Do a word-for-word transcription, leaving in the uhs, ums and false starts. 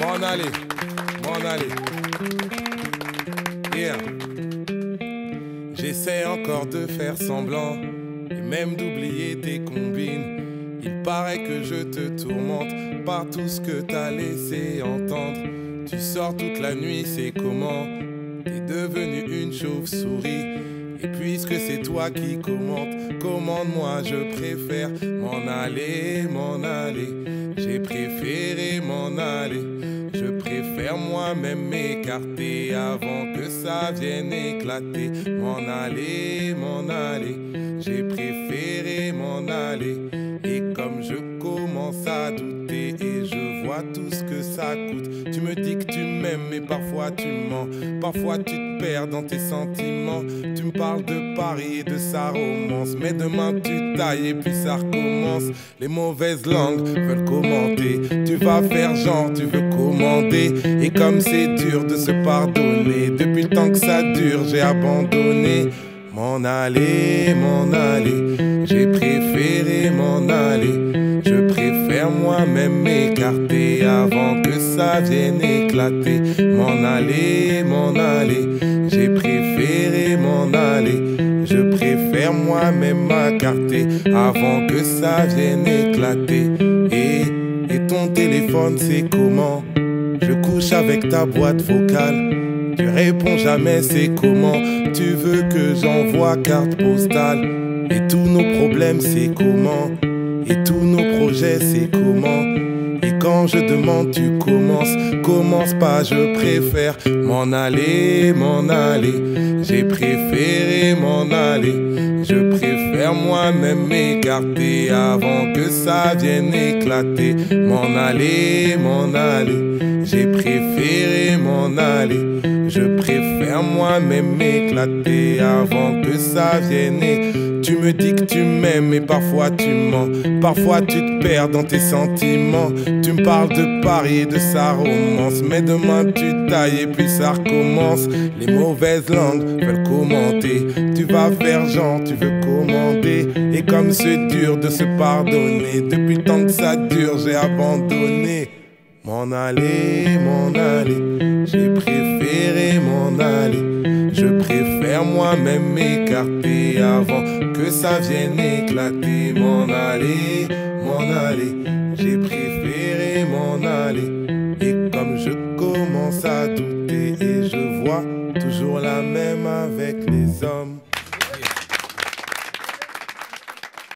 M'en aller, m'en aller. Yeah. J'essaie encore de faire semblant et même d'oublier tes combines. Il paraît que je te tourmente par tout ce que t'as laissé entendre. Tu sors toute la nuit, c'est comment? T'es devenu une chauve-souris. Et puisque c'est toi qui commandes, commande-moi, je préfère m'en aller, m'en aller. J'ai préféré m'en aller. Je préfère moi-même m'écarter avant que ça vienne éclater. M'en aller, m'en aller. J'ai préféré m'en aller. Et comme je commence à douter et je vois tout ce que ça coûte, tu me dis que tu m'aimes mais parfois tu mens. Parfois tu te perds dans tes sentiments. Tu me parles de Paris et de sa romance, mais demain tu tailles et puis ça recommence. Les mauvaises langues veulent commenter. Tu vas faire genre, tu veux commander. Et comme c'est dur de se pardonner, depuis le temps que ça dure, j'ai abandonné. M'en aller, m'en aller. J'ai préféré m'en aller. Je préfère moi-même m'écarter avant que ça vienne éclater. M'en aller, m'en aller. J'ai préféré m'en aller. Je préfère moi-même m'écarter avant que ça vienne éclater. Et, et ton téléphone c'est comment? Je couche avec ta boîte vocale. Tu réponds jamais, c'est comment? Tu veux que j'envoie carte postale? Et tous nos problèmes, c'est comment? Et tous nos projets, c'est comment? Et quand je demande, tu commences. Commence pas, je préfère m'en aller, m'en aller. J'ai préféré m'en aller. Je préfère moi-même m'écarter avant que ça vienne éclater. M'en aller, m'en aller. J'ai préféré m'en aller. Je préfère moi-même m'éclater avant que ça vienne. Tu me dis que tu m'aimes mais parfois tu mens. Parfois tu te perds dans tes sentiments. Tu me parles de Paris et de sa romance, mais demain tu tailles et puis ça recommence. Les mauvaises langues veulent commenter. Tu vas faire genre, tu veux commander. Et comme c'est dur de se pardonner, depuis le temps que ça dure, j'ai abandonné. M'en aller, m'en aller. J'ai préféré m'en aller. Je préfère moi-même m'écarter avant que ça vienne éclater. M'en aller, m'en aller. J'ai préféré m'en aller. Et comme je commence à douter et je vois toujours la même avec les hommes.